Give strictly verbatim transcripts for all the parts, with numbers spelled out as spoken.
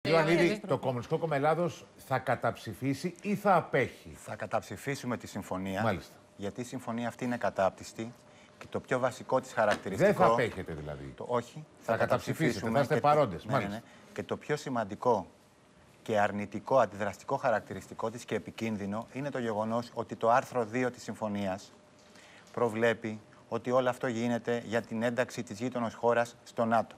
Ιωαννίδη, το Κομμουνιστικό Κόμμα Ελλάδος θα καταψηφίσει ή θα απέχει? Θα καταψηφίσουμε τη συμφωνία. Μάλιστα. Γιατί η συμφωνία αυτή είναι κατάπτυστη και το πιο βασικό της χαρακτηριστικό. Δεν θα απέχετε δηλαδή? Το, όχι. Θα, θα καταψηφίσετε, θα είστε παρόντες. Ναι, ναι, ναι. Και το πιο σημαντικό και αρνητικό, αντιδραστικό χαρακτηριστικό της και επικίνδυνο είναι το γεγονός ότι το άρθρο δύο της συμφωνίας προβλέπει ότι όλο αυτό γίνεται για την ένταξη της γείτονος χώρας στο ΝΑΤΟ.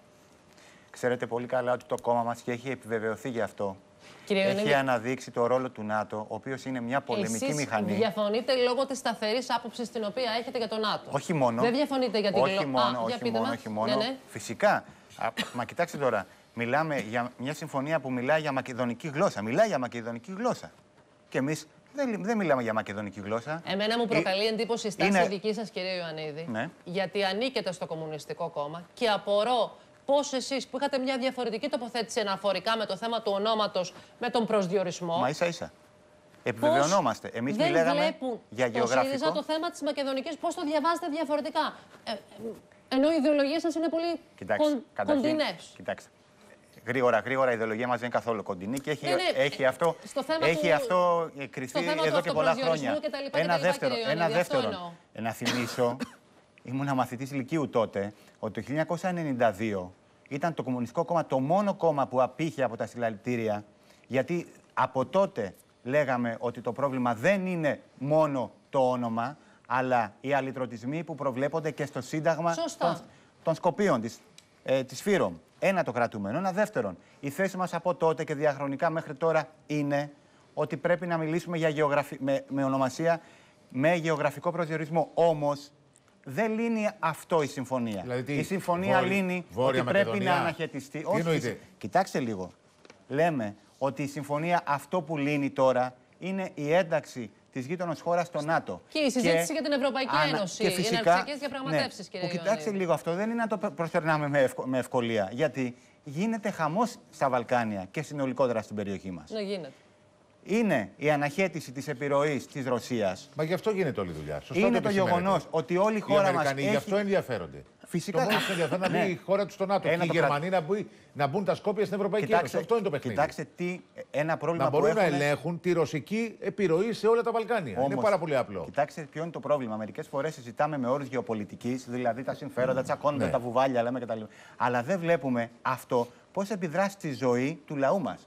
Ξέρετε πολύ καλά ότι το κόμμα μας, και έχει επιβεβαιωθεί γι' αυτό, Κύριε έχει Ιωνίδη, αναδείξει το ρόλο του ΝΑΤΟ, ο οποίος είναι μια πολεμική εσείς μηχανή. Διαφωνείτε λόγω της σταθερής άποψης την οποία έχετε για το ΝΑΤΟ? Όχι μόνο. Δεν διαφωνείτε για την όχι γλω... μόνο, Α, όχι για μόνο, μας. όχι μόνο. Ναι, ναι. Φυσικά. Α, μα κοιτάξτε τώρα, μιλάμε για μια συμφωνία που μιλάει για μακεδονική γλώσσα. Μιλάει για μακεδονική γλώσσα. Και εμείς δεν, δεν μιλάμε για μακεδονική γλώσσα. Εμένα μου προκαλεί ε, εντύπωση η στάση είναι... δική σας, κύριε Ιωαννίδη. Ναι. Γιατί ανήκετε στο Κομμουνιστικό Κόμμα και απορώ πώς εσείς που είχατε μια διαφορετική τοποθέτηση αναφορικά με το θέμα του ονόματος, με τον προσδιορισμό. Μα ίσα ίσα. Επιβεβαιωνόμαστε. Εμείς δεν μιλάγαμε βλέπουν για γεωγραφικό. Το ΣΥΡΙΖΑ το θέμα της μακεδονικής, πώς το διαβάζετε διαφορετικά. Ε, ε, ενώ οι ιδεολογίες σας είναι πολύ κον, κοντινές. Κοιτάξτε. Γρήγορα, γρήγορα η ιδεολογία μας δεν είναι καθόλου κοντινή και έχει, ναι, ναι. έχει αυτό, έχει του, αυτό κρυφτεί εδώ και πολλά χρόνια. Και τα λοιπά, ένα και τα δεύτερο. λοιπά, ένα δεύτερο. Να θυμίσω, ήμουν μαθητής Λυκείου τότε, ότι το χίλια εννιακόσια ενενήντα δύο ήταν το Κομμουνιστικό Κόμμα το μόνο κόμμα που απήχε από τα συλλαλητήρια, γιατί από τότε λέγαμε ότι το πρόβλημα δεν είναι μόνο το όνομα, αλλά οι αλυτρωτισμοί που προβλέπονται και στο Σύνταγμα των, των Σκοπίων, της, ε, της Φύρομ. Ένα το κρατούμενο. Ένα δεύτερον, η θέση μας από τότε και διαχρονικά μέχρι τώρα είναι ότι πρέπει να μιλήσουμε για γεωγραφι... με, με ονομασία, με γεωγραφικό προσδιορισμό. Όμως, δεν λύνει αυτό η συμφωνία. Δηλαδή, η συμφωνία βόρει, λύνει ότι πρέπει Μακεδονία. να αναχαιτιστεί. Τι Όχι, εννοείται? Κοιτάξτε λίγο. Λέμε ότι η συμφωνία αυτό που λύνει τώρα είναι η ένταξη της γείτονος χώρας στο ΝΑΤΟ. Και η συζήτηση και για την Ευρωπαϊκή ανα... Ένωση. Και φυσικά, οι εναρκτικές διαπραγματεύσεις, ναι, κύριε που κοιτάξτε λίγο, αυτό δεν είναι να το προσπερνάμε με, ευκο... με ευκολία. Γιατί γίνεται χαμός στα Βαλκάνια και συνολικότερα στην περιοχή μας. Ναι, γίνεται. Είναι η αναχέτηση της επιρροής της Ρωσίας. Μα γι' αυτό γίνεται όλη η δουλειά. Σωστό είναι το, το γεγονός ότι όλη η χώρα μας έχει... γι' αυτό ενδιαφέρονται. Φυσικά. Το μόνο που ενδιαφέρει να μπει η χώρα του στο ΝΑΤΟ και οι Γερμανοί να, μπει, να μπουν τα Σκόπια στην Ευρωπαϊκή κοιτάξτε, Ένωση. Αυτό είναι το παιχνίδι. Κοιτάξτε τι, ένα πρόβλημα να που μπορούν έχουν... να ελέγχουν τη ρωσική επιρροή σε όλα τα Βαλκάνια. Όμως, είναι πάρα πολύ απλό. Κοιτάξτε ποιο είναι το πρόβλημα. Μερικές φορές συζητάμε με όρους γεωπολιτικής, δηλαδή τα συμφέροντα, τσακώνονται ναι. τα βουβάλια, λέμε κτλ. Αλλά δεν βλέπουμε αυτό πώς επιδράσει στη ζωή του λαού μας,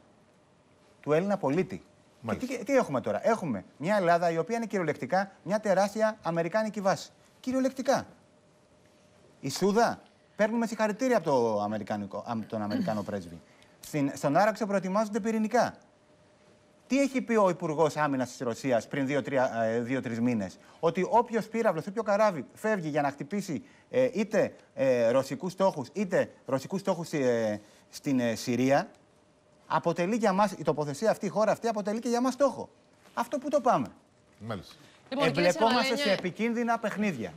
του Έλληνα πολίτη. Και τι, τι έχουμε τώρα? Έχουμε μια Ελλάδα η οποία είναι κυριολεκτικά μια τεράστια αμερικάνικη βάση. Κυριολεκτικά. Η Σούδα παίρνουμε συγχαρητήρια από, το αμερικανικό, από τον Αμερικάνο πρέσβη. Στην, στον Άραξο προετοιμάζονται πυρηνικά. Τι έχει πει ο Υπουργός Άμυνας της Ρωσίας πριν δύο-τρεις μήνες? Ότι όποιος πύραυλος, όποιο καράβι φεύγει για να χτυπήσει ε, είτε ε, ρωσικούς στόχους είτε ρωσικούς στόχους ε, στην ε, Συρία, αποτελεί για μας, η τοποθεσία αυτή, η χώρα αυτή, αποτελεί και για μας στόχο. Αυτό που το πάμε. Μάλιστα. Λοιπόν, εμπλεκόμαστε σε επικίνδυνα παιχνίδια.